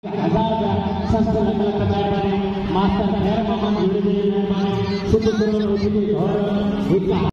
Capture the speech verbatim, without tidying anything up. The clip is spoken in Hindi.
हजार सस्ते लगल कचाय मास्टर खैर मोहम्मद जुड़े शुद्ध घर